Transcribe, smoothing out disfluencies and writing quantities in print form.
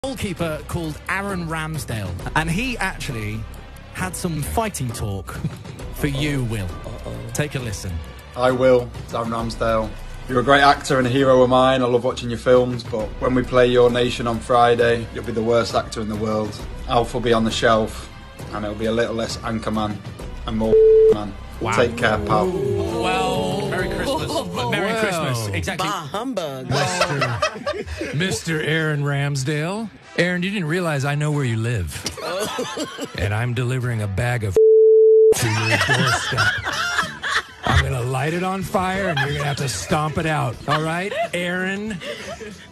Goalkeeper called Aaron Ramsdale, and he actually had some fighting talk for you, Will. Take a listen. Hi Will, it's Aaron Ramsdale. You're a great actor and a hero of mine. I love watching your films, but when we play Your Nation on Friday, you'll be the worst actor in the world. Alf will be on the shelf, and it'll be a little less Anchorman and more man. Wow. Take care, pal. Well, Merry Christmas. Merry Christmas. Exactly. Bah humbug. Mr. Aaron Ramsdale. Aaron, you didn't realize I know where you live. And I'm delivering a bag of to your doorstep. I'm going to light it on fire and you're going to have to stomp it out. All right, Aaron?